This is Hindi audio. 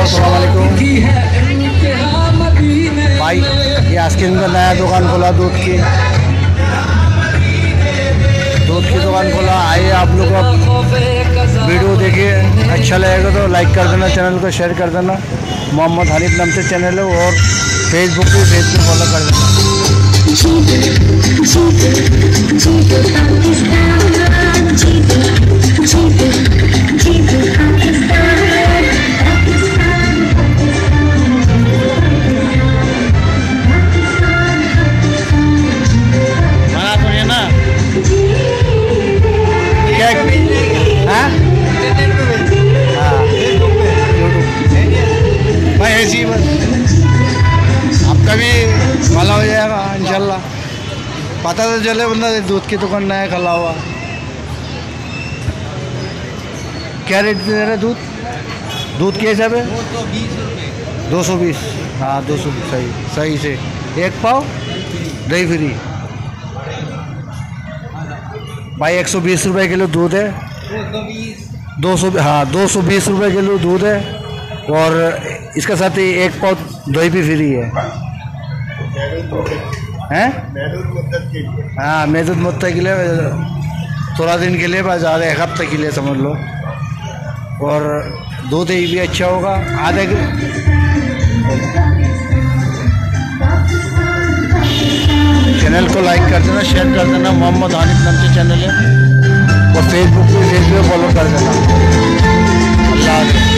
अस्सलाम वालेकुम भाई। ये आस्किन का नया दुकान खोला दूध की दुकान खोला। आइए आप लोग वीडियो देखिए, अच्छा लगेगा तो लाइक कर देना, चैनल को शेयर कर देना। मोहम्मद हनीफ नाम से चैनल है और फेसबुक पे फॉलो कर देना। बना तो है ना क्या? हाँ भाई ऐसी बस आपका भी भला हो जाएगा इंशाल्लाह। पता तो चले बंदा दूध की दुकान नया खुला हुआ। क्या रेट दे रहे दूध के हिसाब है? 220। हाँ 220 सही से। एक पाव दही फ्री भाई। 120 रुपये किलो दूध है। 220 रुपये किलो दूध है और इसका साथ ही एक पाव दही भी फ्री है। हैं? हाँ महदूद मुद्दत के लिए थोड़ा दिन के लिए, बस ज़्यादा एक हफ्ते के लिए समझ लो। और दूध भी अच्छा होगा। आधे चैनल को लाइक कर देना, शेयर कर देना। मोहम्मद हनीफ नाम से चैनल है और फेसबुक पे फॉलो कर देना। अल्लाह हाफ़िज़।